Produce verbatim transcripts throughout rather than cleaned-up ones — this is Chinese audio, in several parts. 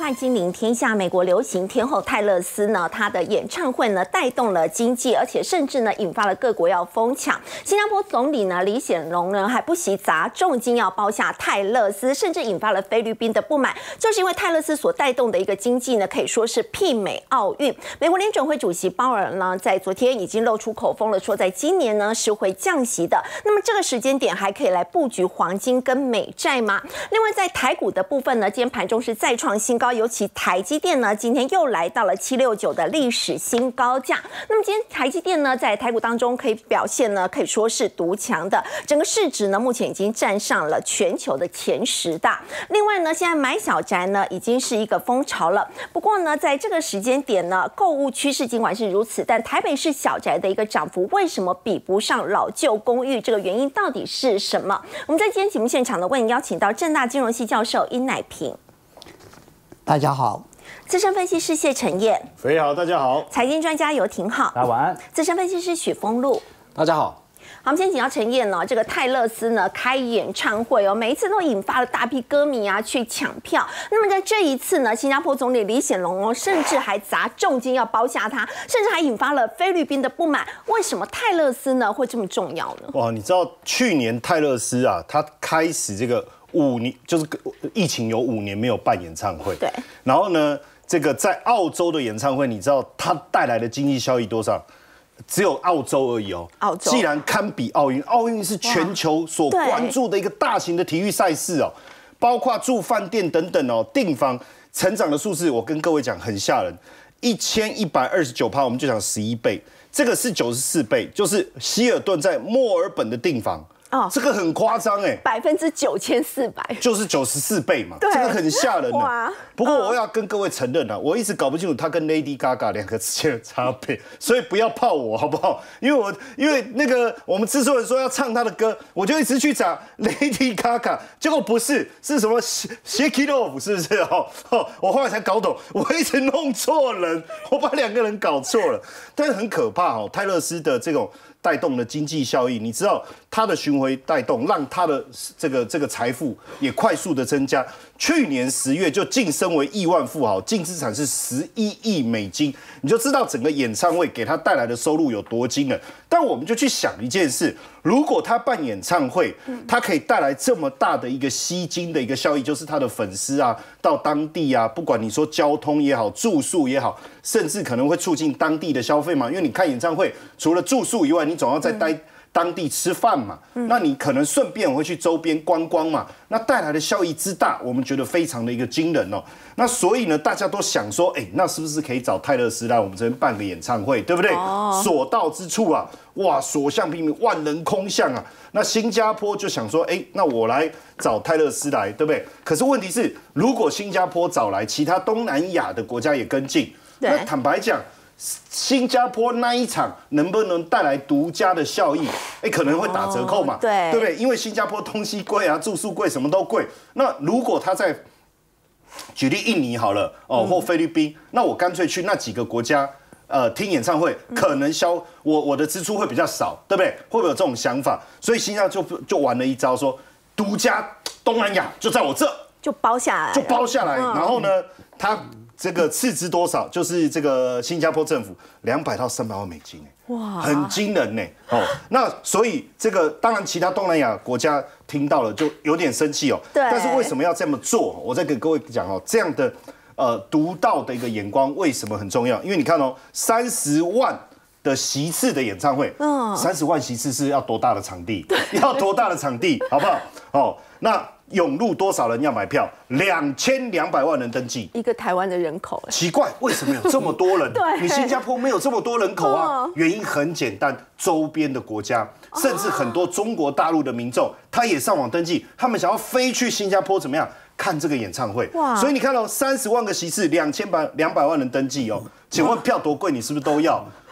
话精灵天下，美国流行天后泰勒斯呢，她的演唱会呢带动了经济，而且甚至呢引发了各国要疯抢。新加坡总理呢李显龙呢还不惜砸重金要包下泰勒斯，甚至引发了菲律宾的不满，就是因为泰勒斯所带动的一个经济呢，可以说是媲美奥运。美国联准会主席鲍尔呢在昨天已经露出口风了，说在今年呢是会降息的。那么这个时间点还可以来布局黄金跟美债吗？另外在台股的部分呢，今天盘中是再创新高，尤其台积电呢，今天又来到了七六九的历史新高价。那么今天台积电呢，在台股当中可以表现呢，可以说是独强的，整个市值呢，目前已经站上了全球的前十大。另外呢，现在买小宅呢，已经是一个风潮了。不过呢，在这个时间点呢，购物趋势尽管是如此，但台北市小宅的一个涨幅为什么比不上老旧公寓？这个原因到底是什么？我们在今天节目现场呢，为您邀请到政大金融系教授殷乃平。 大家好， 资深分析师谢承彦， 肥好，大家好； 财经专家游廷浩， 大家晚安； 资深分析师许峰路， 大家好。 好，我们今天请到承彦呢，这个泰勒斯呢开演唱会哦，每一次都引发了大批歌迷啊去抢票。那么在这一次呢，新加坡总理李显龙哦，甚至还砸重金要包下他，甚至还引发了菲律宾的不满。为什么泰勒斯呢会这么重要呢？ 哇，你知道去年泰勒斯啊，他开始这个五年，就是疫情有五年没有办演唱会， 对。 然后呢，这个在澳洲的演唱会，你知道它带来的经济效益多少？只有澳洲而已哦。 澳洲既然堪比奥运，奥运是全球所关注的一个大型的体育赛事哦，包括住饭店等等哦，订房成长的数字，我跟各位讲很吓人，一千一百二十九趴，我们就讲十一倍，这个是九十四倍，就是希尔顿在墨尔本的订房。哦，这个很夸张哎， 百分之九千四百， 就是九十四倍嘛，这个很吓人的。不过我要跟各位承认啊，我一直搞不清楚他跟 Lady Gaga 两个之间的差别，所以不要泡我好不好？因为我因为那个我们制作人说要唱他的歌，我就一直去找 Lady Gaga， 结果不是，是什么 Shake It Off， 是不是？哦哦，我后来才搞懂，我一直弄错人，我把两个人搞错了。但是很可怕哦，泰勒斯的这种带动的经济效益，你知道它的巡回带动，让它的这个这个财富也快速的增加。去年十月就晋升为亿万富豪，净资产是十一亿美金，你就知道整个演唱会给他带来的收入有多惊人。但我们就去想一件事，如果他办演唱会，他可以带来这么大的一个吸金的一个效益，就是他的粉丝啊，到当地啊，不管你说交通也好，住宿也好，甚至可能会促进当地的消费嘛。因为你看演唱会，除了住宿以外，你总要再待当地吃饭嘛，那你可能顺便会去周边观光嘛，那带来的效益之大，我们觉得非常的一个惊人哦。那所以呢，大家都想说，哎、欸，那是不是可以找泰勒斯来我们这边办个演唱会，对不对？哦、所到之处啊，哇，所向披靡，万人空巷啊。那新加坡就想说，哎、欸，那我来找泰勒斯来，对不对？可是问题是，如果新加坡找来，其他东南亚的国家也跟进，那坦白讲，新加坡那一场能不能带来独家的效益？哎，可能会打折扣嘛，哦、对对不对？因为新加坡东西贵啊，住宿贵，什么都贵。那如果他在举例印尼好了，哦，或菲律宾，嗯、那我干脆去那几个国家，呃，听演唱会，可能消我我的支出会比较少，对不对？会不会有这种想法？所以新加坡就就玩了一招说，独家东南亚就在我这， 就包下来， 就包下来。嗯、然后呢，他。这个斥资多少？就是这个新加坡政府两百到三百万美金，哇，很惊人呢。哦，那所以这个当然其他东南亚国家听到了就有点生气哦。对。但是为什么要这么做？我再给各位讲哦，这样的呃独到的一个眼光为什么很重要？因为你看哦，三十万的席次的演唱会，嗯，三十万席次是要多大的场地？要多大的场地？好不好？哦，那。涌入多少人要买票？两千两百万人登记， 一个台湾的人口。 奇怪，为什么有这么多人？对，你新加坡没有这么多人口啊？哦、原因很简单，周边的国家，甚至很多中国大陆的民众，他也上网登记，他们想要飞去新加坡怎么样看这个演唱会？哇！所以你看到三十万个席次，两千百两百万人登记哦，请问票多贵，你是不是都要？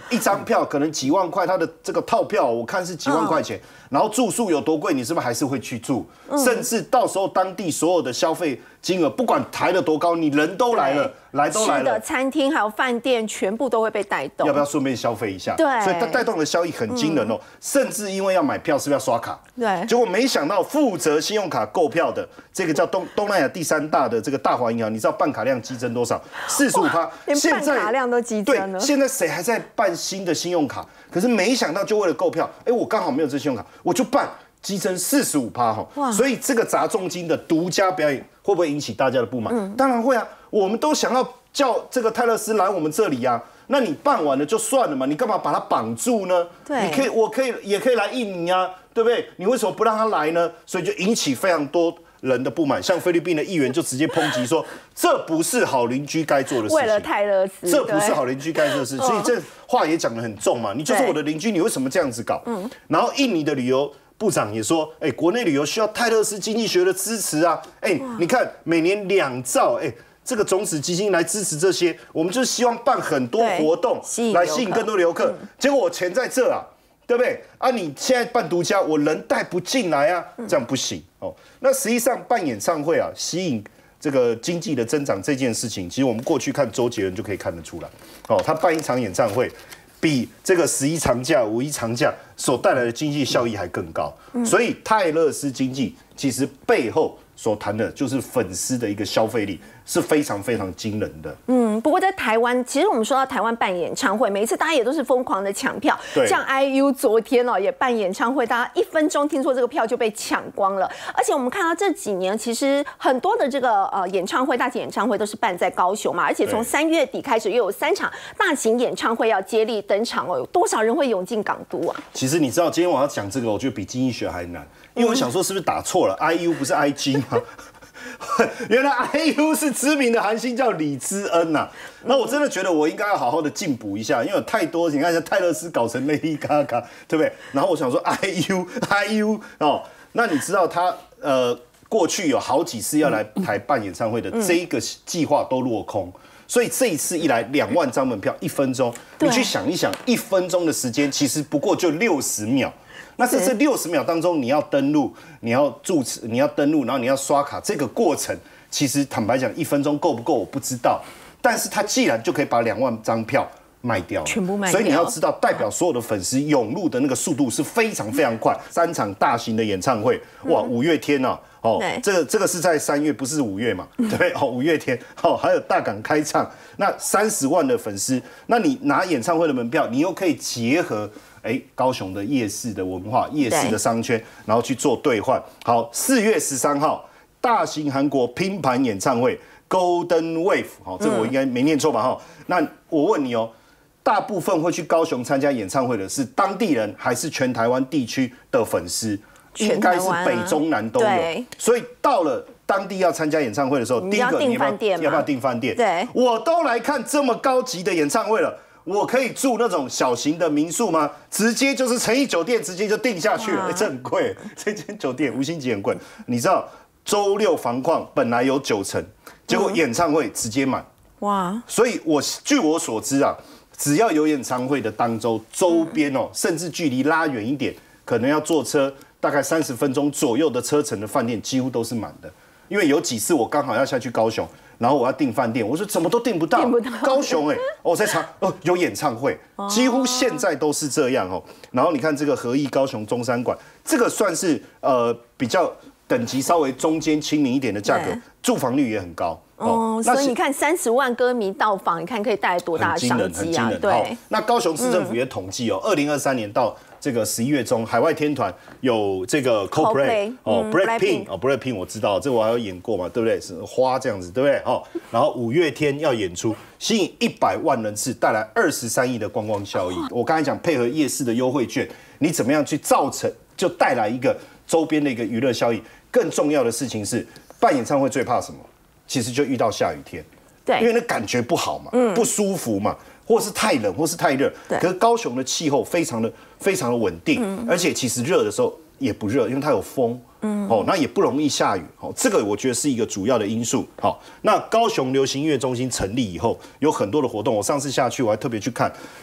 一张票可能几万块，它的这个套票我看是几万块钱，然后住宿有多贵，你是不是还是会去住？甚至到时候当地所有的消费金额，不管抬得多高，你人都来了，来都来了， 吃的餐厅还有饭店全部都会被带动。 要不要顺便消费一下？ 对， 所以它带动的效益很惊人哦。甚至因为要买票，是不是要刷卡？ 对， 结果没想到负责信用卡购票的这个叫东东南亚第三大的这个大华银行，你知道办卡量激增多少？四十五趴， 连办卡量都激增了。 对，现在谁还在办新的信用卡？可是没想到，就为了购票，哎，我刚好没有这信用卡，我就办，激增四十五趴哈。所以这个砸重金的独家表演，会不会引起大家的不满？嗯、当然会啊，我们都想要叫这个泰勒斯来我们这里啊。那你办完了就算了嘛，你干嘛把他绑住呢？ 对， 你可以，我可以，也可以来印尼啊，对不对？你为什么不让他来呢？所以就引起非常多人的不满，像菲律宾的议员就直接抨击说，这不是好邻居该做的事情。 为了泰勒斯， 这不是好邻居该做的事，所以这话也讲得很重嘛。你就是我的邻居，你为什么这样子搞？嗯。然后印尼的旅游部长也说，哎，国内旅游需要泰勒斯经济学的支持啊。哎，你看每年两兆，哎。这个种子基金来支持这些，我们就是希望办很多活动来吸引更多的游客。嗯、结果我钱在这啊，对不对？啊，你现在办独家，我人带不进来啊，这样不行哦。那实际上办演唱会啊，吸引这个经济的增长这件事情，其实我们过去看周杰伦就可以看得出来。哦，他办一场演唱会，比这个十一长假、五一长假所带来的经济效益还更高。嗯、所以泰勒斯经济其实背后所谈的就是粉丝的一个消费力。是非常非常惊人的。 嗯，不过在台湾，其实我们说到台湾办演唱会，每一次大家也都是疯狂的抢票。像 I U 昨天哦也办演唱会，大家一分钟听说这个票就被抢光了。而且我们看到这几年，其实很多的这个呃演唱会、大型演唱会都是办在高雄嘛，而且从三月底开始又有三场大型演唱会要接力登场哦，有多少人会涌进港都啊？ 其实你知道，今天我要讲这个，我觉得比经济学还难，因为我想说是不是打错了、嗯、，I U 不是 I G 吗？原来 I U 是知名的韩星叫李知恩呐、啊，那我真的觉得我应该要好好的进补一下，因为有太多，你看像泰勒斯搞成 Lady Gaga， 对不对？然后我想说 I U I U 哦，那你知道他呃过去有好几次要来台办演唱会的这一个计划都落空。所以这一次一来两万张门票，一分钟，你去想一想，一分钟的时间其实不过就六十秒。那在这六十秒当中，你要登录，你要注册，你要登录，然后你要刷卡，这个过程其实坦白讲，一分钟够不够我不知道。但是他既然就可以把两万张票卖掉了， 全部卖掉， 所以你要知道，代表所有的粉丝涌入的那个速度是非常非常快。三场大型的演唱会，哇，五月天啊！哦，这个这个是在三月，不是五月嘛？对，哦，五月天，哦，还有大港开唱，那三十万的粉丝，那你拿演唱会的门票，你又可以结合。哎，高雄的夜市的文化、夜市的商圈，然后去做兑换。好，四月十三号，大型韩国拼盘演唱会 Golden Wave， 好，这个我应该没念错吧？哈、嗯，那我问你哦，大部分会去高雄参加演唱会的是当地人，还是全台湾地区的粉丝？应该是北中南都有。所以到了当地要参加演唱会的时候，第一个你要不要要不要订饭店？ 对， 我都来看这么高级的演唱会了。我可以住那种小型的民宿吗？直接就是诚毅酒店，直接就订下去了。哎、欸，这很贵，这间酒店五星级很贵。你知道周六房况本来有九成，结果演唱会直接满。哇！所以我据我所知啊，只要有演唱会的当周周边哦，甚至距离拉远一点，可能要坐车大概三十分钟左右的车程的饭店，几乎都是满的。因为有几次我刚好要下去高雄。然后我要订饭店，我说怎么都订不到。 不到高雄哎、欸，我在查哦，有演唱会，几乎现在都是这样哦。然后你看这个和义高雄中山馆，这个算是呃比较等级稍微中间亲民一点的价格，住房率也很高。 哦，所以你看三十万歌迷到访，你看可以带来多大的商机啊？对。 那高雄市政府也统计哦，二零二三年到这个十一月中，海外天团有这个 Coldplay 哦 ，Blackpink 哦 ，Blackpink 我知道，这我还有演过嘛，对不对？是花这样子，对不对？哦，然后五月天要演出，吸引一百万人次，带来二十三亿的观光效益。我刚才讲配合夜市的优惠券，你怎么样去造成，就带来一个周边的一个娱乐效益。更重要的事情是，办演唱会最怕什么？其实就遇到下雨天，对，因为那感觉不好嘛，嗯、不舒服嘛，或是太冷，或是太热。可是高雄的气候非常的非常的稳定，嗯、而且其实热的时候也不热，因为它有风，嗯，哦，那也不容易下雨，哦，这个我觉得是一个主要的因素。好，那高雄流行音乐中心成立以后，有很多的活动，我上次下去我还特别去看。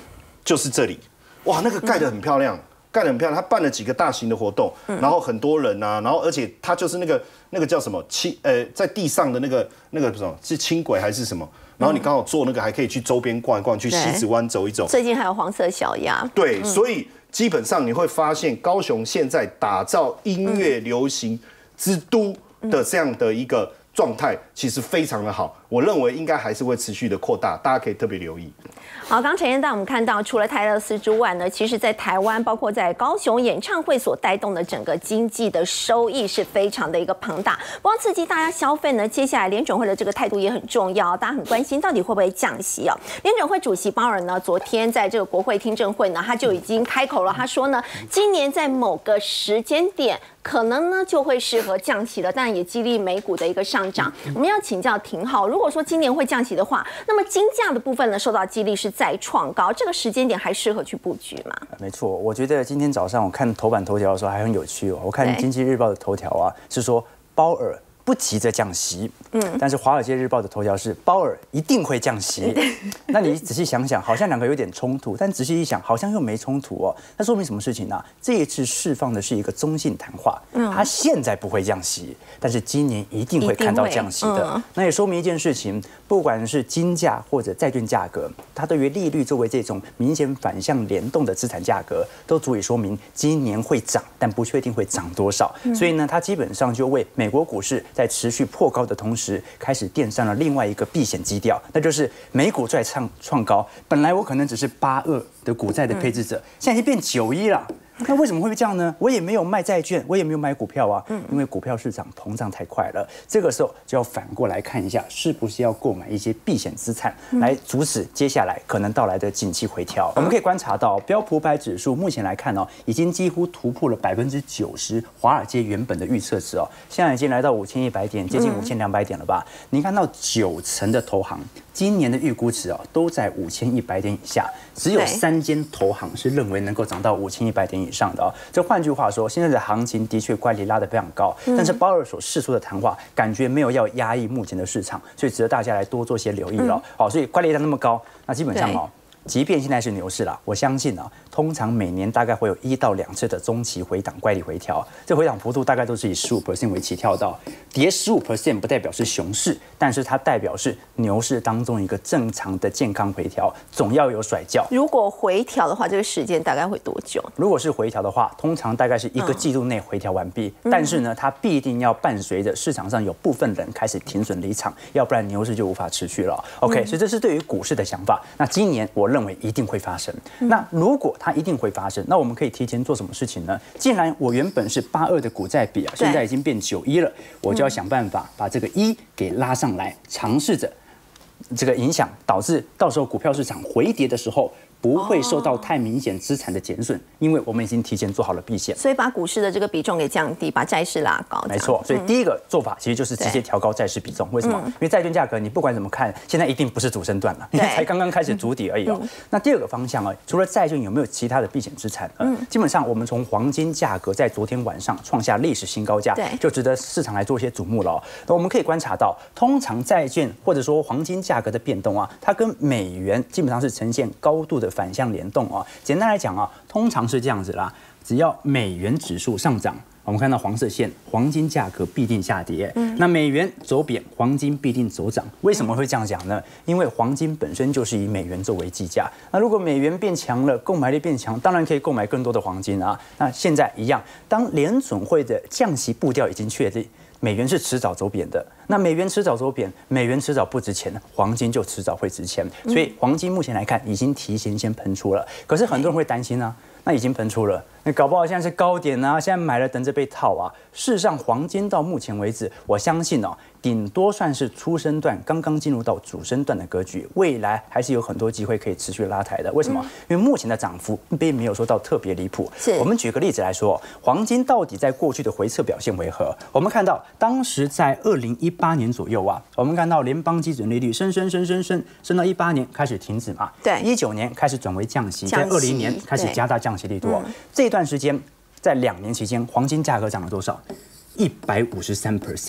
就是这里，哇，那个盖得很漂亮。盖得很漂亮，他办了几个大型的活动，然后很多人啊，然后而且他就是那个那个叫什么轻呃，在地上的那个那个什么是轻轨还是什么？然后你刚好坐那个，还可以去周边逛一逛，去西子湾走一走。 最近还有黄色小鸭。 对，嗯、所以基本上你会发现，高雄现在打造音乐流行之都的这样的一个状态，其实非常的好。我认为应该还是会持续的扩大，大家可以特别留意。 好，刚陈彦带我们看到，除了泰勒斯之外呢，其实在台湾，包括在高雄演唱会所带动的整个经济的收益是非常的一个庞大。不光刺激大家消费呢，接下来联准会的这个态度也很重要，大家很关心到底会不会降息哦。联准会主席鲍尔呢，昨天在这个国会听证会呢，他就已经开口了，他说呢，今年在某个时间点可能呢就会适合降息了，但也激励美股的一个上涨。我们要请教廷浩，如果说今年会降息的话，那么金价的部分呢受到激励是再创高，这个时间点还适合去布局吗？ 没错，我觉得今天早上我看头版头条的时候还很有趣哦。我看《经济日报》的头条啊，是说鲍尔不急着降息，嗯，但是《华尔街日报》的头条是鲍尔一定会降息。那你仔细想想，好像两个有点冲突，但仔细一想，好像又没冲突哦。那说明什么事情呢？这一次释放的是一个中性谈话，嗯，他现在不会降息，但是今年一定会看到降息的。嗯、那也说明一件事情，不管是金价或者债券价格，它对于利率作为这种明显反向联动的资产价格，都足以说明今年会涨，但不确定会涨多少。嗯、所以呢，它基本上就为美国股市在持续破高的同时，开始垫上了另外一个避险基调，那就是美股再创创高。本来我可能只是八二的股债的配置者，现在已经变九一了。那为什么会这样呢？我也没有卖债券，我也没有买股票啊，因为股票市场膨胀太快了。这个时候就要反过来看一下，是不是要购买一些避险资产，来阻止接下来可能到来的景气回调。我们可以观察到，标普五百指数目前来看哦，已经几乎突破了百分之九十华尔街原本的预测值哦，现在已经来到五千一百点，接近五千两百点了吧？你看到九成的投行今年的预估值哦都在五千一百点以下，只有三间投行是认为能够涨到五千一百点以上的哦。这换句话说，现在的行情的确乖离拉得非常高，但是鲍尔所释出的谈话感觉没有要压抑目前的市场，所以值得大家来多做些留意了。好，所以乖离拉那么高，那基本上哦。即便现在是牛市了，我相信啊，通常每年大概会有一到两次的中期回档乖离回调，这回档幅度大概都是以十五 percent 为起跳的，跌十五 percent 不代表是熊市，但是它代表是牛市当中一个正常的健康回调，总要有甩轿。 如果回调的话，这个时间大概会多久？ 如果是回调的话，通常大概是一个季度内回调完毕，嗯、但是呢，它必定要伴随着市场上有部分人开始停损离场，要不然牛市就无法持续了。OK，、嗯、所以这是对于股市的想法。那今年我认为一定会发生。那如果它一定会发生，那我们可以提前做什么事情呢？既然我原本是八二的股债比啊，现在已经变九一了，我就要想办法把这个一给拉上来，尝试着这个影响，导致到时候股票市场回跌的时候。不会受到太明显资产的减损，因为我们已经提前做好了避险， 所以把股市的这个比重给降低，把债市拉高。 没错，所以第一个做法其实就是直接调高债市比重。为什么？因为债券价格你不管怎么看，现在一定不是主升段了，因为才刚刚开始筑底而已哦。那第二个方向啊，除了债券有没有其他的避险资产？嗯，基本上我们从黄金价格在昨天晚上创下历史新高价，就值得市场来做一些瞩目了哦。那我们可以观察到，通常债券或者说黄金价格的变动啊，它跟美元基本上是呈现高度的反向联动。简单来讲啊，通常是这样子啦，只要美元指数上涨，我们看到黄色线，黄金价格必定下跌。嗯，那美元走贬，黄金必定走涨。为什么会这样讲呢？因为黄金本身就是以美元作为计价。那如果美元变强了，购买力变强，当然可以购买更多的黄金啊。那现在一样，当联准会的降息步调已经确立。美元是迟早走贬的，那美元迟早走贬，美元迟早不值钱，黄金就迟早会值钱。所以黄金目前来看已经提前先喷出了，可是很多人会担心啊，那已经喷出了，那搞不好现在是高点啊，现在买了等着被套啊。事实上，黄金到目前为止，我相信哦，顶多算是初升段刚刚进入到主升段的格局，未来还是有很多机会可以持续拉抬的。为什么？因为目前的涨幅并没有说到特别离谱。我们举个例子来说，黄金到底在过去的回测表现为何？我们看到。当时在二零一八年左右啊，我们看到联邦基准利率升升升升升升到一八年开始停止嘛， 对， 一九年开始转为降息，在二零年开始加大降息力度。嗯、这段时间，在两年期间，黄金价格涨了多少？一百五十三 percent。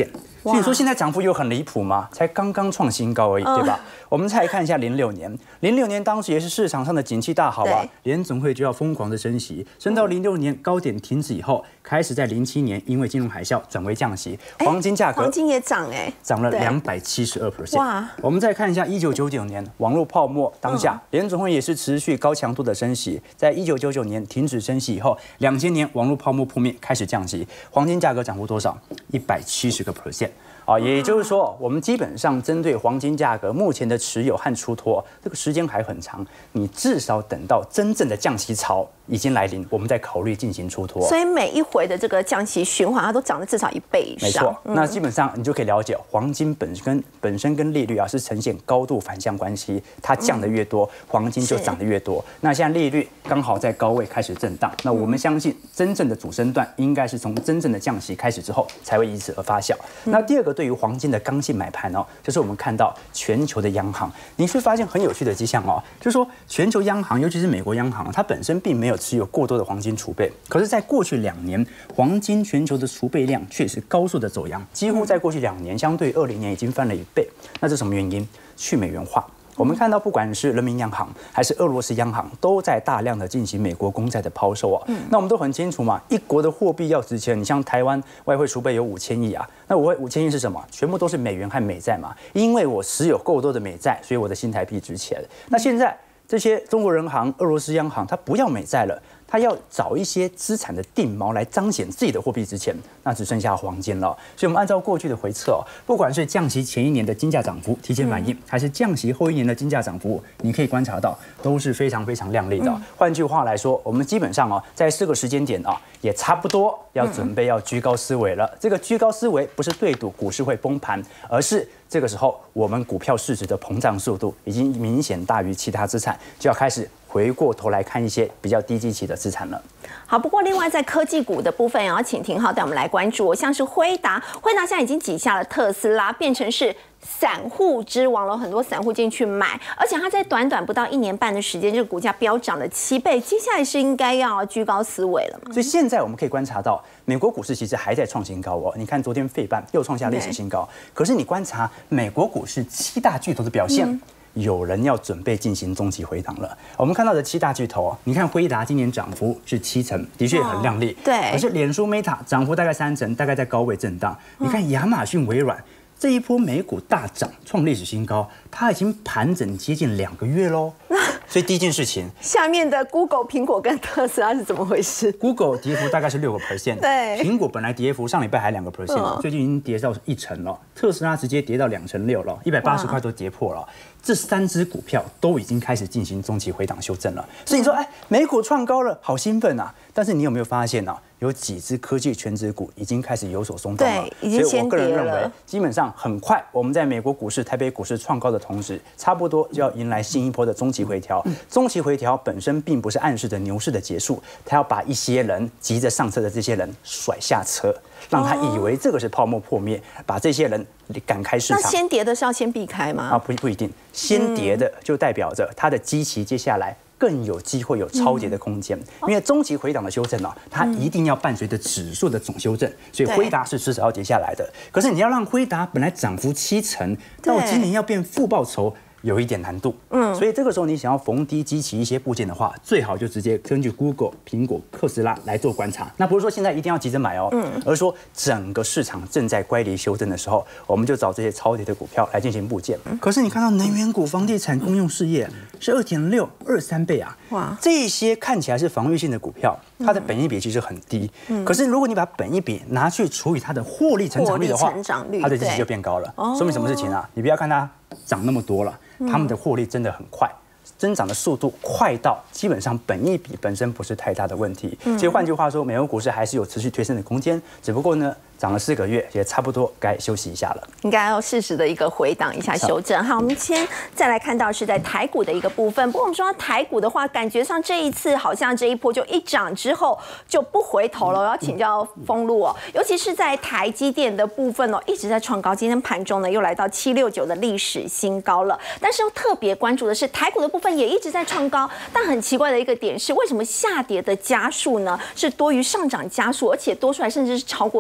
所以说现在涨幅有很离谱吗？才刚刚创新高而已，对吧？我们再来看一下零六年，零六年当时也是市场上的景气大好啊，联总会就要疯狂的升息，升到零六年高点停止以后，开始在零七年因为金融海啸转为降息，黄金价格黄金也涨哎， 涨了两百七十二 percent。哇！我们再看一下一九九九年网络泡沫当下，联总会也是持续高强度的升息，在一九九九年停止升息以后，两千年网络泡沫破灭开始降息，黄金价格涨幅多少？一百七十个 percent。啊，也就是说，我们基本上针对黄金价格目前的持有和出脱，这个时间还很长，你至少等到真正的降息潮已经来临，我们再考虑进行出脱。 所以每一回的这个降息循环，它都涨了至少一倍以上。 没错，嗯、那基本上你就可以了解，黄金本身本身跟利率啊是呈现高度反向关系，它降得越多，黄金就涨得越多。那现在利率刚好在高位开始震荡，那我们相信真正的主升段应该是从真正的降息开始之后才会以此而发酵。那第二个。对于黄金的刚性买盘哦，就是我们看到全球的央行，你会发现很有趣的迹象哦，就是说全球央行，尤其是美国央行，它本身并没有持有过多的黄金储备，可是，在过去两年，黄金全球的储备量却是高速的走扬，几乎在过去两年，相对二零年已经翻了一倍。那这是什么原因？去美元化。我们看到，不管是人民央行还是俄罗斯央行，都在大量的进行美国公债的抛售啊。嗯、那我们都很清楚嘛，一国的货币要值钱，你像台湾外汇储备有五千亿啊，那我五千亿是什么？全部都是美元和美债嘛。因为我持有够多的美债，所以我的新台币值钱。那现在这些中国人行、俄罗斯央行，它不要美债了。他要找一些资产的定锚来彰显自己的货币值钱，那只剩下黄金了。所以，我们按照过去的回测哦，不管是降息前一年的金价涨幅提前反应，还是降息后一年的金价涨幅，你可以观察到都是非常非常亮丽的。换句话来说，我们基本上哦，在这个时间点啊，也差不多要准备要居高思维了。这个居高思维不是对赌股市会崩盘，而是这个时候我们股票市值的膨胀速度已经明显大于其他资产，就要开始回过头来看一些比较低基期的资产了。 好，不过另外在科技股的部分，也要请廷浩带我们来关注，像是辉达，辉达现在已经挤下了特斯拉，变成是散户之王了，很多散户进去买，而且它在短短不到一年半的时间，这个股价飙涨了七倍，接下来是应该要居高思维了嘛？ 所以现在我们可以观察到，美国股市其实还在创新高哦。你看昨天费半又创下历史新高，可是你观察美国股市七大巨头的表现。嗯，有人要准备进行中期回档了。我们看到的七大巨头哦，你看辉达今年涨幅是七成，的确很亮丽。哦、 对。 可是脸书 Meta 涨幅大概三成，大概在高位震荡。你看亚马逊、微软这一波美股大涨，创历史新高，它已经盘整接近两个月喽。所以第一件事情， 下面的 Google、苹果跟特斯拉是怎么回事 ？Google 跌幅大概是六个 percent， 对， 苹果本来跌幅上礼拜还两个 percent，、嗯、最近已经跌到一成了。特斯拉直接跌到两成六了，一百八十块都跌破了。这三只股票都已经开始进行中期回档修正了。所以你说，哎，美股创高了，好兴奋啊！但是你有没有发现啊？有几只科技全指股已经开始有所松动了， 对，已经先跌了。 所以我个人认为，基本上很快，我们在美国股市、台北股市创高的同时，差不多就要迎来新一波的中期回调。嗯、中期回调本身并不是暗示着牛市的结束，它要把一些人急着上车的这些人甩下车，让他以为这个是泡沫破灭，把这些人赶开市场。 那先跌的是要先避开吗？ 啊，不不一定，先跌的就代表着它的基期接下来更有机会有超跌的空间，嗯、因为中期回档的修正啊，它一定要伴随着指数的总修正，所以辉达是迟早要跌下来的。可是你要让辉达本来涨幅七成，到今年要变负报酬，有一点难度。嗯，所以这个时候你想要逢低激起一些部件的话，最好就直接根据 Google、苹果、特斯拉来做观察。那不是说现在一定要急着买哦，嗯，而是说整个市场正在乖离修正的时候，我们就找这些超跌的股票来进行部件。嗯、可是你看到能源股、房地产、公用事业是二点六、二三倍啊，哇，这些看起来是防御性的股票，它的本益比其实很低。嗯，可是如果你把本益比拿去除以它的获利成长率的话，它的基期就变高了。说明什么事情啊？你不要看它涨那么多了。他们的获利真的很快，增长的速度快到基本上本益比本身不是太大的问题。所以换句话说，美国股市还是有持续推升的空间，只不过呢，涨了四个月，也差不多该休息一下了。 应该要适时的一个回档一下修正。好，我们先再来看到是在台股的一个部分。不过我们说台股的话，感觉上这一次好像这一波就一涨之后就不回头了。我要请教丰路哦，尤其是在台积电的部分哦，一直在创高，今天盘中呢又来到七六九的历史新高了。但是又特别关注的是台股的部分也一直在创高，但很奇怪的一个点是，为什么下跌的加速呢是多于上涨加速，而且多出来甚至是超过一倍？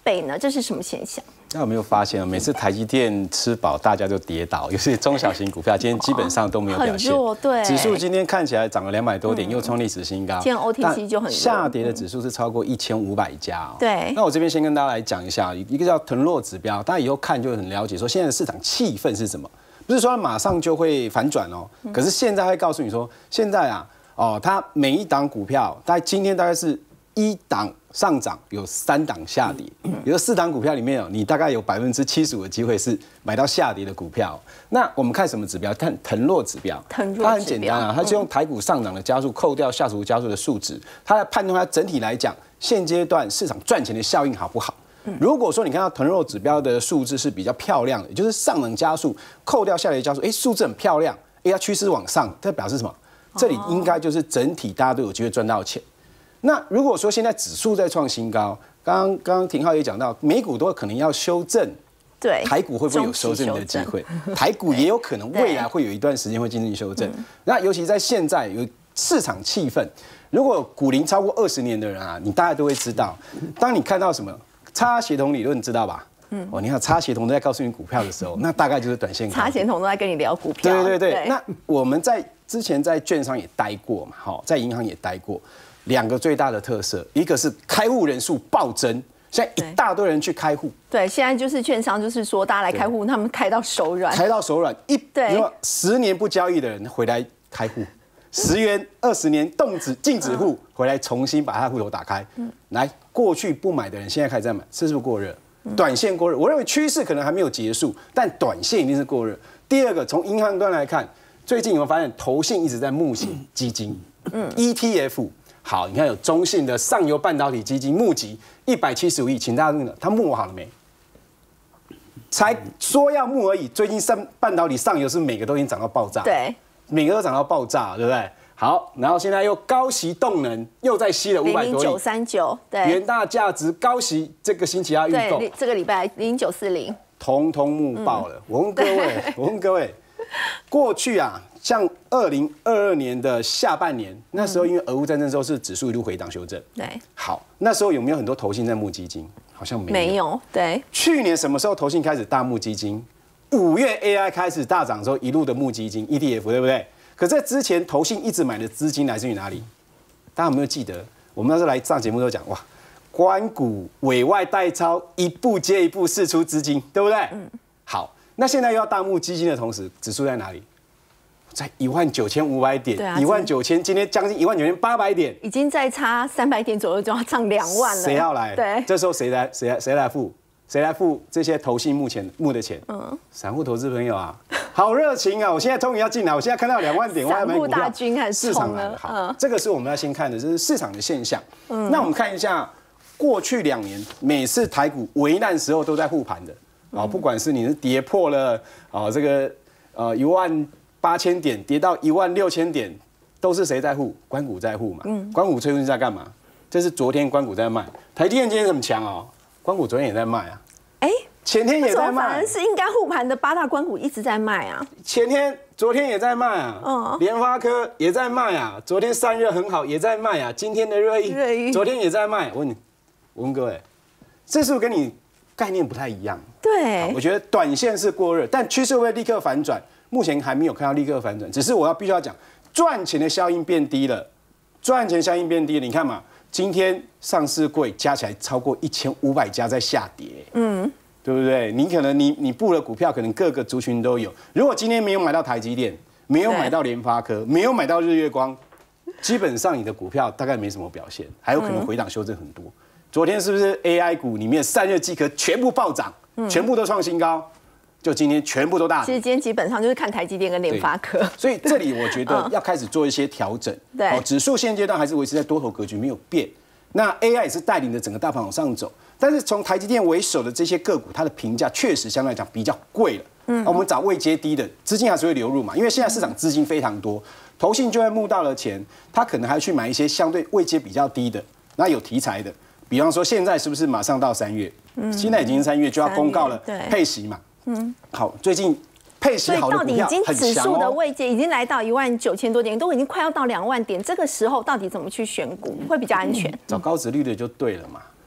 倍呢？这是什么现象？ 大家有没有发现啊？每次台积电吃饱，大家就跌倒，尤其是中小型股票，今天基本上都没有表现。 很弱，对。 指数今天看起来涨了两百多点，嗯、又创历史新高。 今天 O T C 就很弱。 下跌的指数是超过一千五百家、哦。 对。 那我这边先跟大家来讲一下，一个叫腾落指标，大家以后看就很了解，说现在的市场气氛是什么。不是说马上就会反转哦，可是现在会告诉你说，现在啊，哦，它每一档股票，大概今天大概是一档上涨，有三档下跌，有四档股票里面哦，你大概有百分之七十五的机会是买到下跌的股票。那我们看什么指标？看腾落指标，它很简单啊，它就用台股上涨的加速扣掉下属加速的数值，它来判断它整体来讲现阶段市场赚钱的效应好不好。如果说你看到腾落指标的数字是比较漂亮的，也就是上涨加速扣掉下跌加速，哎，数字很漂亮，哎，它趋势往上，这表示什么？这里应该就是整体大家都有机会赚到钱。那如果说现在指数在创新高，刚刚刚刚廷浩也讲到，美股都可能要修正， 对， 台股会不会有修正的机会？台股也有可能未来会有一段时间会进行修正。那尤其在现在有市场气氛，如果股龄超过二十年的人啊，你大家都会知道，当你看到什么？差协同理论你知道吧？嗯，哦，你看差协同都在告诉你股票的时候，那大概就是短线。 差协同都在跟你聊股票。 对对对。对那我们在之前在券商也待过嘛，好，在银行也待过。两个最大的特色，一个是开户人数暴增，现在一大堆人去开户。 对，现在就是券商，就是说大家来开户，他们开到手软， 开到手软。一对， 十年不交易的人回来开户。十元、二十年冻止禁止户回来重新把他户头打开，来过去不买的人现在开始在买，是不是过热？短线过热，我认为趋势可能还没有结束，但短线一定是过热。第二个，从银行端来看，最近有没有发现投信一直在募集基金，嗯 ，E T F， 好，你看有中信的上游半导体基金募集一百七十五亿，请大家问了，他募好了没？才说要募而已，最近上半导体上游是每个都已经涨到爆炸， 对。 每个都涨到爆炸，对不对？好，然后现在又高息动能又再吸了五百多亿， 零九三九，对， 元大价值高息这个星期要预购， 对，这个礼拜零九四零， 通通募爆了。嗯、我问各位，我问各位，过去啊，像二零二二年的下半年，那时候因为俄乌战争之后是指数一路回档修正， 对， 好，那时候有没有很多投信在募基金？好像没有， 没有，对。 去年什么时候投信开始大募基金？五月 A I 开始大涨之后，一路的募基金 E T F， 对不对？可在之前，投信一直买的资金来自于哪里？大家有没有记得？我们那时候来上节目都讲，哇，官股委外代操一步接一步释出资金，对不对？嗯。好，那现在又要大募基金的同时，指数在哪里？在一万九千五百点，一万九千，今天将近一万九千八百点， 已经再差三百点左右就要涨两万了。 谁要来？ 对， 这时候谁来？谁来？谁来付？谁来付这些投信目前募的钱？嗯，散户投资朋友啊，好热情啊！我现在终于要进来，我现在看到两万点，我还买股票。 散户大军还是冲了。 好，嗯、这个是我们要先看的，这是市场的现象。嗯，那我们看一下过去两年，每次台股危难时候都在护盘的。啊、嗯，不管是你是跌破了啊这个呃一万八千点，跌到一万六千点，都是谁在护？官股在护嘛。嗯，官股催生在干嘛？这是昨天官股在卖，台积电今天很强哦。官股昨天也在卖啊，哎、欸，前天也在卖， 反而是应该护盘的八大官股一直在卖啊。 前天、昨天也在卖啊，嗯，联发科也在卖啊，昨天散热很好也在卖啊，今天的瑞昱昨天也在卖。我问你，我问各位，这是不是跟你概念不太一样？ 对， 我觉得短线是过热，但趋势会不会立刻反转？目前还没有看到立刻反转，只是我要必须要讲，赚钱的效应变低了，赚钱效应变低了，你看嘛。今天上市柜加起来超过一千五百家在下跌，嗯，对不对？你可能你你布的股票可能各个族群都有。如果今天没有买到台积电，没有买到联发科，没有买到日月光，基本上你的股票大概没什么表现，还有可能回档修正很多。昨天是不是 A I 股里面散热机壳全部暴涨，全部都创新高？就今天全部都大跌。 其实今天基本上就是看台积电跟联发科。 所以这里我觉得要开始做一些调整。 对， 哦，指数现阶段还是维持在多头格局没有变。那 A I 也是带领着整个大盘往上走，但是从台积电为首的这些个股，它的评价确实相对来讲比较贵了。嗯，我们找位阶低的资金还是会流入嘛，因为现在市场资金非常多，投信就会募到了钱，他可能还去买一些相对位阶比较低的，那有题材的，比方说现在是不是马上到三月？嗯，现在已经三月就要公告了配息嘛。嗯，好，最近配息好的股票很强哦。 所以到底已经指数的位阶已经来到一万九千多点，都已经快要到两万点，这个时候到底怎么去选股会比较安全？ 找高殖率的就对了嘛。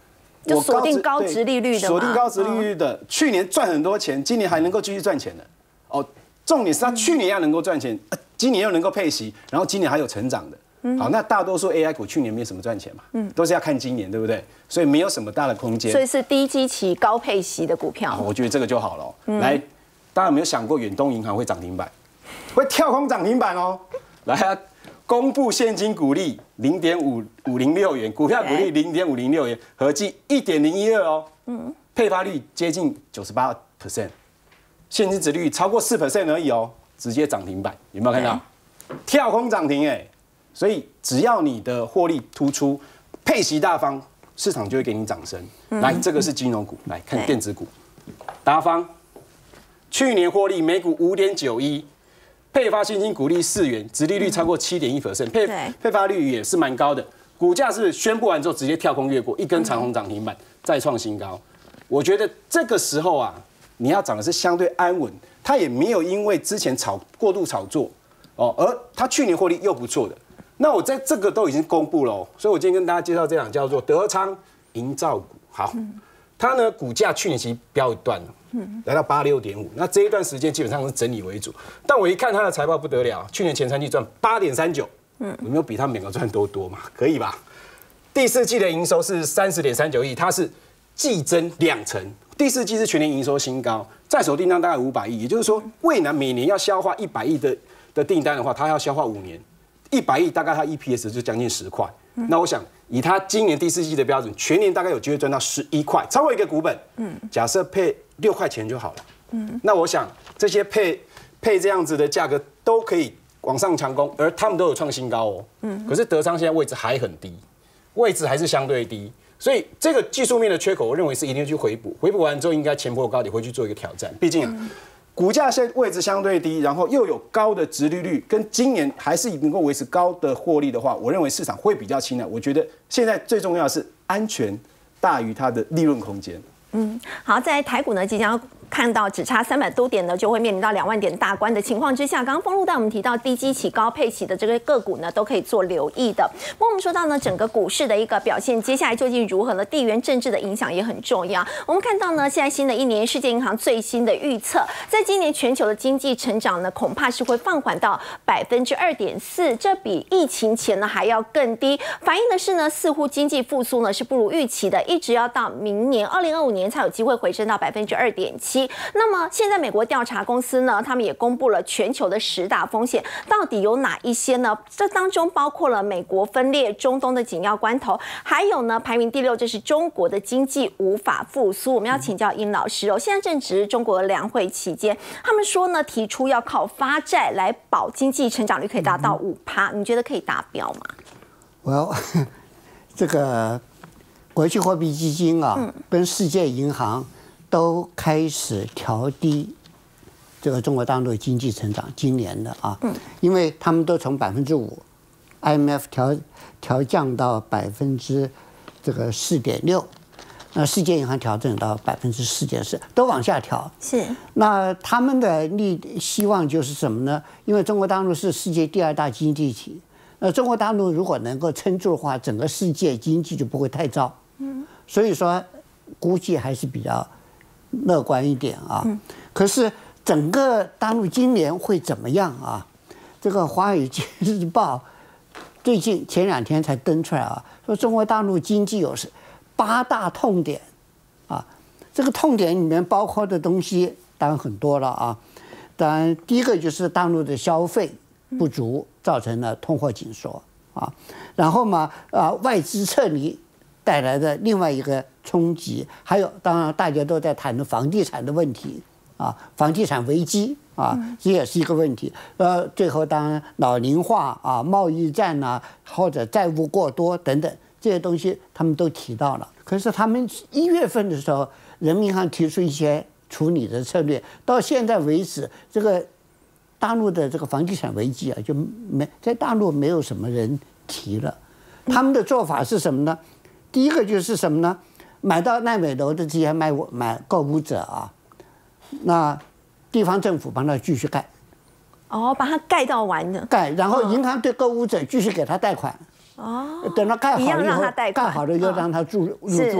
就锁定高殖利率的， 锁定高殖利率的，去年赚很多钱，今年还能够继续赚钱的。哦，重点是他去年要能够赚钱，今年又能够配息，然后今年还有成长的。好，那大多数 A I 股去年没什么赚钱嘛，嗯，都是要看今年，对不对？所以没有什么大的空间。 所以是低基期高配息的股票。 我觉得这个就好了。嗯、来，大家有没有想过远东银行会涨停板，会跳空涨停板哦？来啊，公布现金股利零点五五零六元，股票股利零点五零六元，合计一点零一二哦。嗯，配发率接近九十八 percent， 现金殖利率超过四 percent 而已哦，直接涨停板，有没有看到？跳空涨停哎！所以只要你的获利突出，配息大方，市场就会给你掌声。来，这个是金融股，来看电子股，达方，去年获利每股五点九一，配发现金股利四元，殖利率超过七点一 percent， 配配发率也是蛮高的。股价是宣布完之后直接跳空越过，一根长红涨停板，再创新高。我觉得这个时候啊，你要涨的是相对安稳，它也没有因为之前炒过度炒作哦，而它去年获利又不错的。那我在这个都已经公布了、哦，所以我今天跟大家介绍这档叫做德昌营造股。好，它呢股价去年其实飙一段了，来到八六点五。那这一段时间基本上是整理为主。但我一看它的财报不得了，去年前三季赚八点三九，嗯，有没有比他们两个赚都多嘛？可以吧？第四季的营收是三十点三九亿，它是季增两成。第四季是全年营收新高，在手订单大概五百亿，也就是说，蔚南每年要消化一百亿的的订单的话，它要消化五年。一百亿大概它 E P S 就将近十块，嗯、那我想以它今年第四季的标准，全年大概有机会赚到十一块，超过一个股本。嗯，假设配六块钱就好了。嗯，那我想这些配配这样子的价格都可以往上强攻，而他们都有创新高哦。嗯，可是德昌现在位置还很低，位置还是相对低，所以这个技术面的缺口，我认为是一定要去回补，回补完之后应该前波高点会去做一个挑战，毕竟、啊。嗯股价现在位置相对低，然后又有高的殖利率，跟今年还是能够维持高的获利的话，我认为市场会比较青睐。我觉得现在最重要的是安全大于它的利润空间。 嗯，好，在台股呢即将看到只差三百多点呢，就会面临到两万点大关的情况之下，刚刚丰路带我们提到低基期高配期的这个个股呢，都可以做留意的。不过我们说到呢，整个股市的一个表现，接下来究竟如何呢？地缘政治的影响也很重要。我们看到呢，现在新的一年，世界银行最新的预测，在今年全球的经济成长呢，恐怕是会放缓到百分之二点四，这比疫情前呢还要更低。反映的是呢，似乎经济复苏呢是不如预期的，一直要到明年二零二五年才有机会回升到百分之二点七。那么现在美国调查公司呢，他们也公布了全球的十大风险，到底有哪一些呢？这当中包括了美国分裂、中东的紧要关头，还有呢排名第六，这是中国的经济无法复苏。我们要请教殷老师哦，现在正值中国两会期间，他们说呢，提出要靠发债来保经济成长率可以达到五趴，你觉得可以达标吗？ 我这个国际货币基金啊，嗯、跟世界银行。都开始调低这个中国大陆经济成长，今年的啊，嗯，因为他们都从百分之五 ，I M F 调调降到百分之这个四点六，那世界银行调整到百分之四点四，都往下调。 是。 那他们的利希望就是什么呢？因为中国大陆是世界第二大经济体，那中国大陆如果能够撑住的话，整个世界经济就不会太糟。嗯。所以说，估计还是比较乐观一点啊，可是整个大陆今年会怎么样啊？这个《华尔街日报》最近前两天才登出来啊，说中国大陆经济有八大痛点啊，这个痛点里面包括的东西当然很多了啊。当然，第一个就是大陆的消费不足，造成了通货紧缩啊。然后嘛，啊，外资撤离带来的另外一个冲击，还有当然大家都在谈的房地产的问题啊，房地产危机啊，这也是一个问题。呃，最后当然老龄化啊、贸易战啊，或者债务过多等等这些东西，他们都提到了。可是他们一月份的时候，人民银行提出一些处理的策略，到现在为止，这个大陆的这个房地产危机啊，就没在大陆没有什么人提了。他们的做法是什么呢？第一个就是什么呢？买到烂尾楼的这些买买购物者啊，那地方政府帮他继续盖， 哦，把它盖到完的盖，然后银行对购物者继续给他贷款，哦，等到盖好了以后，盖好了又让他住入住，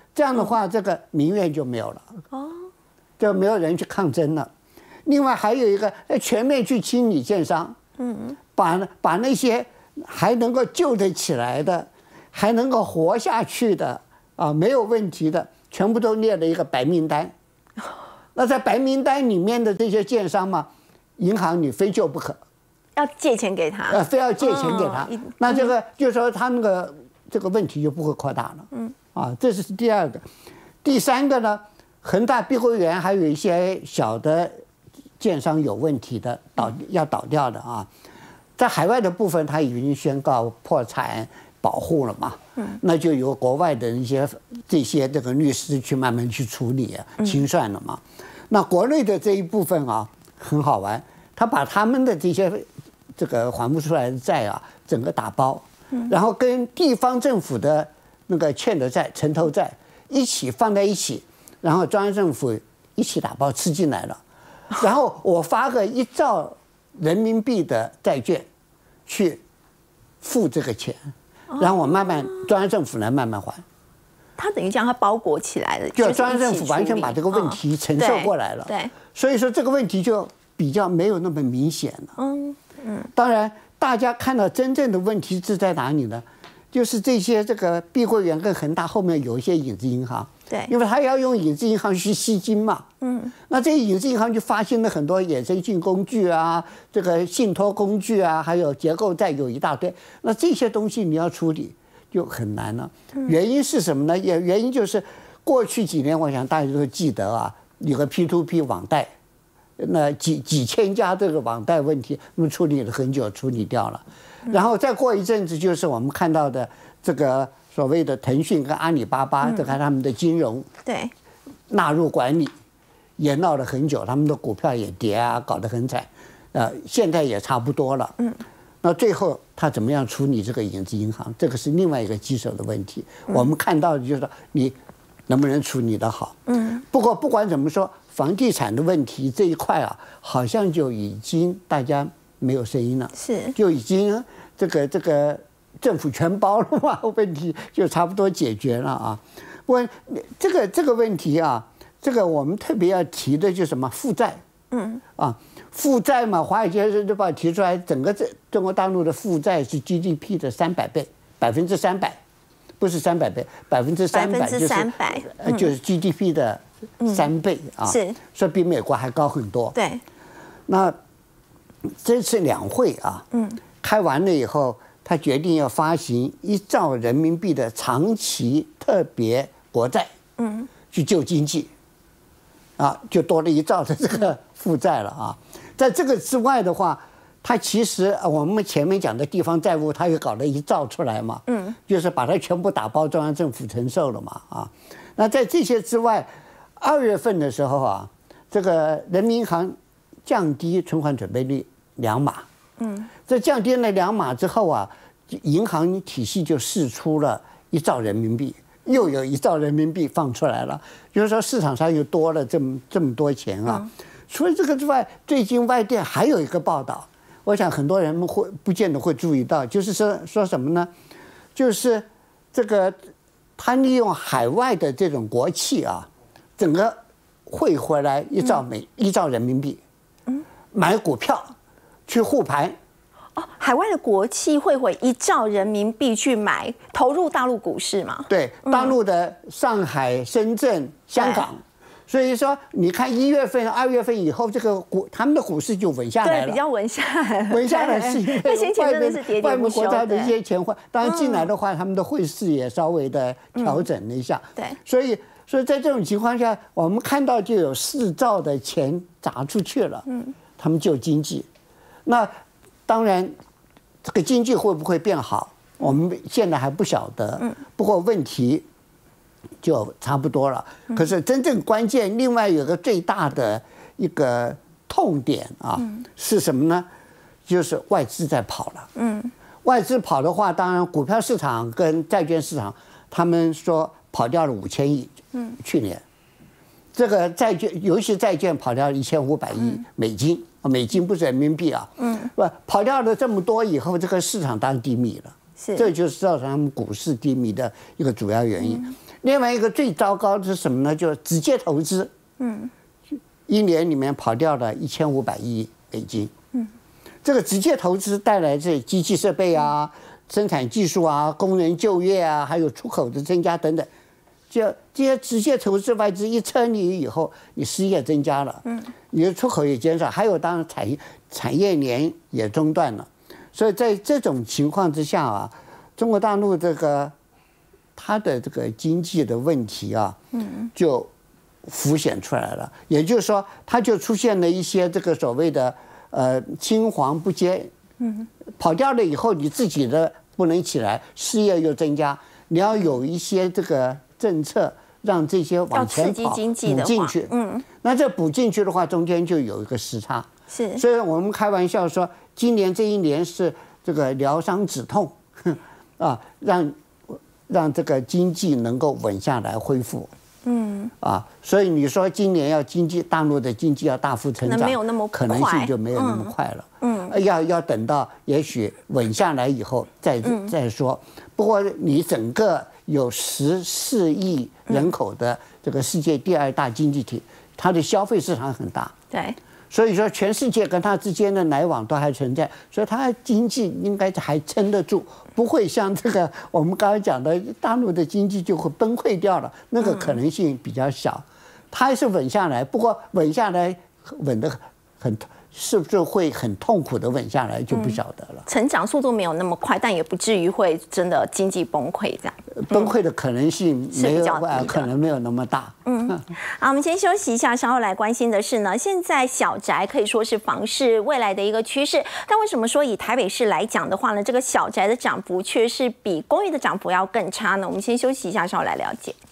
这样的话，这个民怨就没有了，哦，就没有人去抗争了。另外还有一个，全面去清理建商，嗯，把把那些还能够救得起来的，还能够活下去的啊，没有问题的，全部都列了一个白名单。那在白名单里面的这些建商嘛，银行你非救不可， 要借钱给他， 呃，非要借钱给他，哦、那这个就是说他那个这个问题就不会扩大了。嗯，啊，这是第二个。第三个呢，恒大碧桂园还有一些小的建商有问题的倒要倒掉的啊，在海外的部分他已经宣告破产保护了嘛，嗯，那就由国外的一些这些这个律师去慢慢去处理清算了嘛。那国内的这一部分啊很好玩，他把他们的这些这个还不出来的债啊整个打包，然后跟地方政府的那个欠的债城投债一起放在一起，然后中央政府一起打包吃进来了。然后我发个一兆人民币的债券，去付这个钱，然后我慢慢中央政府来慢慢还。 他等于将它包裹起来了， 就中央政府完全把这个问题承受过来了。 对， 所以说这个问题就比较没有那么明显了。嗯嗯。当然，大家看到真正的问题是在哪里呢？就是这些这个碧桂园跟恒大后面有一些影子银行。 对， 因为他要用影子银行去吸金嘛，嗯，那这些影子银行就发行了很多衍生性工具啊，这个信托工具啊，还有结构债有一大堆，那这些东西你要处理就很难了。原因是什么呢？也原因就是过去几年，我想大家都记得啊，有个 P to P 网贷，那几几千家这个网贷问题，那么处理了很久，处理掉了，然后再过一阵子就是我们看到的这个。所谓的腾讯跟阿里巴巴，这个他们的金融对纳入管理，也闹了很久，他们的股票也跌啊，搞得很惨，呃，现在也差不多了。嗯，那最后他怎么样处理这个影子银行，这个是另外一个棘手的问题。我们看到的就是说你能不能处理得好。嗯，不过不管怎么说，房地产的问题这一块啊，好像就已经大家没有声音了， 是就已经这个这个。政府全包了嘛，问题就差不多解决了啊。不过这个这个问题啊，这个我们特别要提的就是什么负债，嗯啊，负债嘛，《华尔街日报》提出来，整个这中国大陆的负债是 G D P 的三百倍，百分之三百，不是三百倍，百分之三百就是呃就是 G D P 的三倍啊， 是， 所以比美国还高很多。 对， 那这次两会啊，嗯，开完了以后。他决定要发行一兆人民币的长期特别国债，嗯，去救经济，啊，就多了一兆的这个负债了啊。在这个之外的话，他其实我们前面讲的地方债务，他又搞了一兆出来嘛，嗯，就是把它全部打包中央政府承受了嘛，啊。那在这些之外，二月份的时候啊，这个人民银行降低存款准备率两码。嗯，这降低了两码之后啊，银行体系就释出了一兆人民币，又有一兆人民币放出来了，就是说市场上又多了这么这么多钱啊。除了这个之外，最近外电还有一个报道，我想很多人们会不见得会注意到，就是说说什么呢？就是这个他利用海外的这种国企啊，整个汇回来一兆美一兆人民币，嗯，买股票。去护盘， 哦，海外的国企汇回一兆人民币去买，投入大陆股市嘛？ 对，大陆的上海、深圳、香港，所以说你看一月份、二月份以后，这个股他们的股市就稳下来了， 对，比较稳下来了， 稳下来是因为外面外面国家的一些钱汇，当然进来的话，他们的汇市也稍微的调整了一下， 对， 所以所以在这种情况下，我们看到就有四兆的钱砸出去了，嗯，他们救经济。那当然，这个经济会不会变好，我们现在还不晓得。不过问题就差不多了。可是真正关键，另外有个最大的一个痛点啊，是什么呢？就是外资在跑了。嗯，外资跑的话，当然股票市场跟债券市场，他们说跑掉了五千亿。嗯，去年这个债券，尤其债券跑掉了一千五百亿美金。美金不是人民币啊，嗯，不跑掉了这么多以后，这个市场当然低迷了， 是， 这就是造成他们股市低迷的一个主要原因。 另外一个最糟糕的是什么呢？就是直接投资，嗯，一年里面跑掉了一千五百亿美金，嗯，这个直接投资带来这机器设备啊、生产技术啊、工人就业啊，还有出口的增加等等，就这些直接投资外资一撤离以后，你失业增加了，嗯，你的出口也减少，还有当然产业产业链也中断了，所以在这种情况之下啊，中国大陆这个它的这个经济的问题啊，嗯，就浮现出来了。也就是说，它就出现了一些这个所谓的呃青黄不接，嗯，跑掉了以后，你自己的不能起来，失业又增加，你要有一些这个政策让这些往前跑，补进去，嗯，那这补进去的话，中间就有一个时差， 是， 所以我们开玩笑说，今年这一年是这个疗伤止痛，啊，让。让这个经济能够稳下来恢复，嗯啊，所以你说今年要经济大陆的经济要大幅成长， 没有那么可能性就没有那么快了，嗯，嗯要要等到也许稳下来以后再再说。不过你整个有十四亿人口的这个世界第二大经济体，它的消费市场很大， 对。 所以说，全世界跟它之间的来往都还存在，所以它经济应该还撑得住，不会像这个我们刚才讲的大陆的经济就会崩溃掉了，那个可能性比较小。它还是稳下来，不过稳下来稳得很，是不是会很痛苦的稳下来就不晓得了。 成长速度没有那么快，但也不至于会真的经济崩溃这样。 崩溃的可能性没有，可能没有那么大。 嗯，好，我们先休息一下，稍后来关心的是呢，现在小宅可以说是房市未来的一个趋势，但为什么说以台北市来讲的话呢，这个小宅的涨幅却是比公寓的涨幅要更差呢？我们先休息一下，稍后来了解。